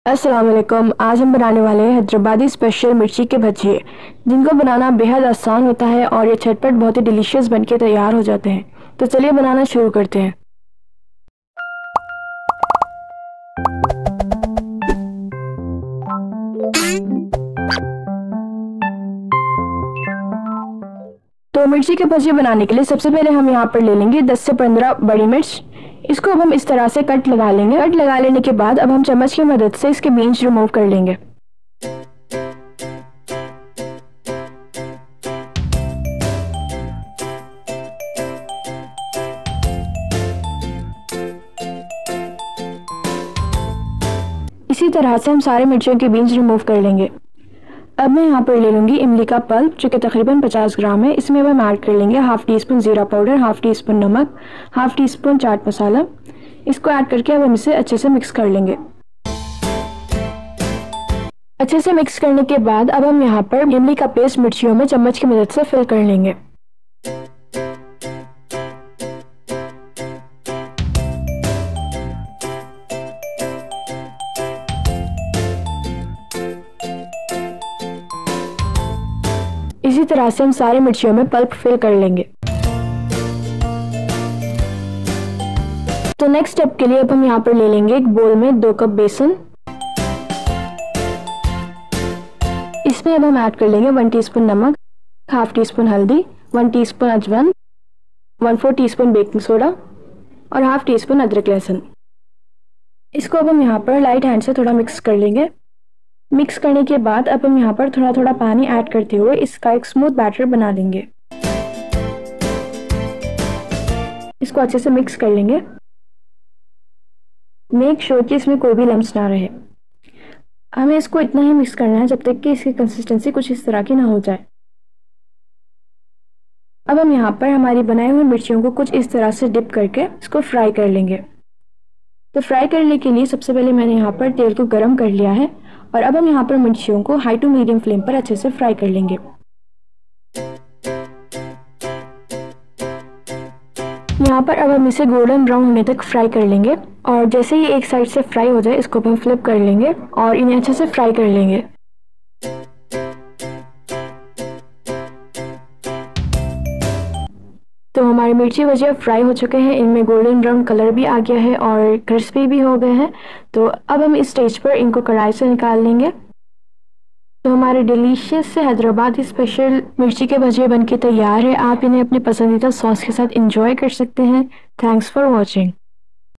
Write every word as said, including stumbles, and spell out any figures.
अस्सलाम वालेकुम। आज हम बनाने वाले हैं हैदराबादी स्पेशल मिर्ची के भजिए, जिनको बनाना बेहद आसान होता है और ये झटपट बहुत ही डिलीशियस बनके तैयार हो जाते हैं। तो चलिए बनाना शुरू करते हैं। तो मिर्ची के भजिए बनाने के लिए सबसे पहले हम यहाँ पर ले लेंगे दस से पंद्रह बड़ी मिर्च। इसको अब हम इस तरह से कट लगा लेंगे। कट लगा लेने के बाद अब हम चम्मच की मदद से इसके बीज रिमूव कर लेंगे। इसी तरह से हम सारे मिर्चियों के बीज रिमूव कर लेंगे। अब मैं यहाँ पर ले लूँगी इमली का पल्प, जो कि तकरीबन पचास ग्राम है। इसमें अब हम ऐड कर लेंगे हाफ टी स्पून ज़ीरा पाउडर, हाफ टी स्पून नमक, हाफ टी स्पून चाट मसाला। इसको ऐड करके अब हम इसे अच्छे से मिक्स कर लेंगे। अच्छे से मिक्स करने के बाद अब हम यहाँ पर इमली का पेस्ट मिर्चियों में चम्मच की मदद से फिल कर लेंगे। इसी तरह से हम सारे मिर्चियों में पल्प फिल कर लेंगे। तो नेक्स्ट स्टेप के लिए अब हम यहाँ पर ले लेंगे एक बोल में दो कप बेसन। इसमें अब हम ऐड कर लेंगे वन टीस्पून नमक, हाफ टी स्पून हल्दी, वन टीस्पून अजवाइन, one four teaspoon baking soda और हाफ टी स्पून अदरक लहसुन। इसको अब हम यहाँ पर लाइट हैंड से थोड़ा मिक्स कर लेंगे। मिक्स करने के बाद अब हम यहाँ पर थोड़ा थोड़ा पानी ऐड करते हुए इसका एक स्मूथ बैटर बना लेंगे। इसको अच्छे से मिक्स कर लेंगे। मेक श्योर कि इसमें कोई भी लम्स ना रहे। हमें इसको इतना ही मिक्स करना है जब तक कि इसकी कंसिस्टेंसी कुछ इस तरह की ना हो जाए। अब हम यहाँ पर हमारी बनाई हुई मिर्चियों को कुछ इस तरह से डिप करके इसको फ्राई कर लेंगे। तो फ्राई करने के लिए सबसे पहले मैंने यहाँ पर तेल को गर्म कर लिया है और अब हम यहाँ पर मिर्चियों को हाई टू मीडियम फ्लेम पर अच्छे से फ्राई कर लेंगे। यहाँ पर अब हम इसे गोल्डन ब्राउन होने तक फ्राई कर लेंगे और जैसे ही एक साइड से फ्राई हो जाए इसको हम फ्लिप कर लेंगे और इन्हें अच्छे से फ्राई कर लेंगे। तो हमारी मिर्ची भजिया फ्राई हो चुके हैं, इनमें गोल्डन ब्राउन कलर भी आ गया है और क्रिस्पी भी हो गए हैं। तो अब हम इस स्टेज पर इनको कढ़ाई से निकाल लेंगे। तो हमारे डिलीशियस से हैदराबादी स्पेशल मिर्ची के भजिए बनके तैयार है। आप इन्हें अपने पसंदीदा सॉस के साथ एंजॉय कर सकते हैं। Thanks for watching.